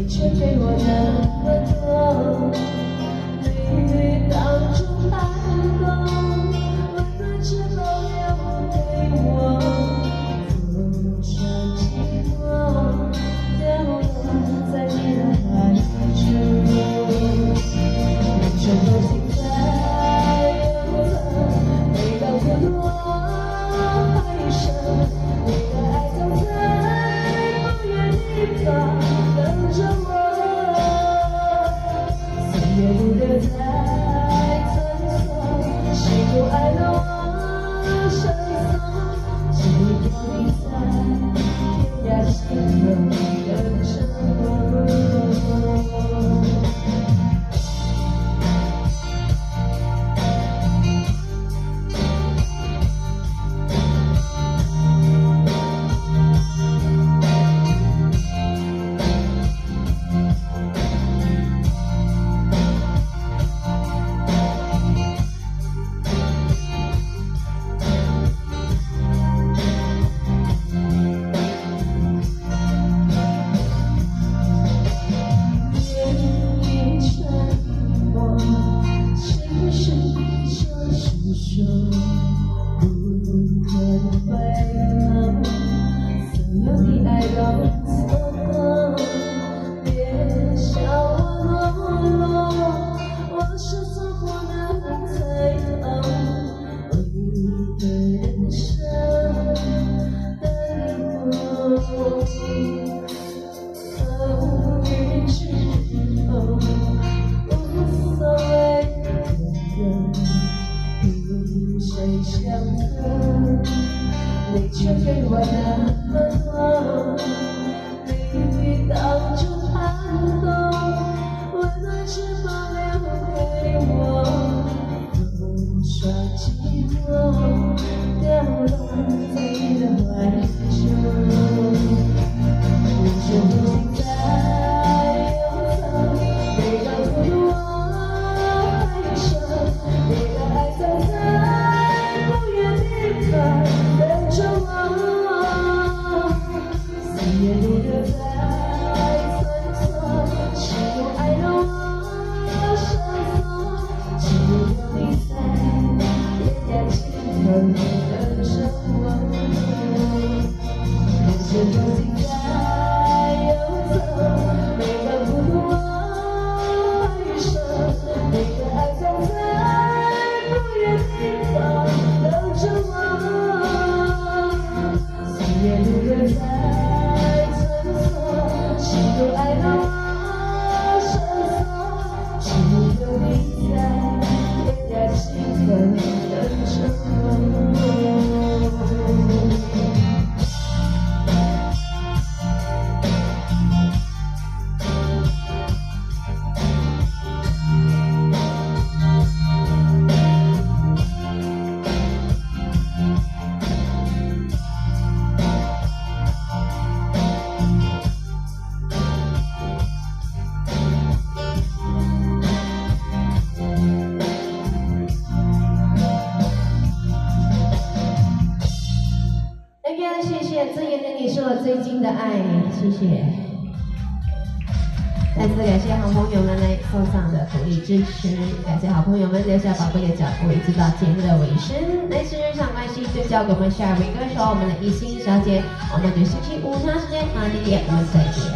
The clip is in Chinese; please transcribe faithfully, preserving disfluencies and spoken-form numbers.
却给我那么多。你当初还不懂，温暖只保留给我，风霜寂寞，掉落在你的怀中。你却不停在游走，每当孤独我回首，你的爱总在不远地方等着我。岁月不留在曾所，谁不爱了我生松？只有你在天涯尽头等着我。你却给我那么多，你当初还不懂，温暖只保留给我，风霜寂寞，掉落在你的怀中。你却不停在游走，每当孤独我回首，你的爱总在不远地方等着我。岁月不留在曾所，谁又爱了我生松？只有你在天涯尽头等着我。人生不停在游走，每当孤独我回首，你的爱总在不远地方等着我。岁月不留在曾所，谁又爱了我生松？只有你在天涯尽头等着我。谢谢，这也跟你是我最近的爱，谢谢。再次感谢好朋友们来送上的鼓励支持，感谢好朋友们留下宝贵的脚步，一直到节目的尾声。那是日常关系，就交给我们下一位歌手，我们的一心小姐。我们就星期五同样时间同样地点，我们再见。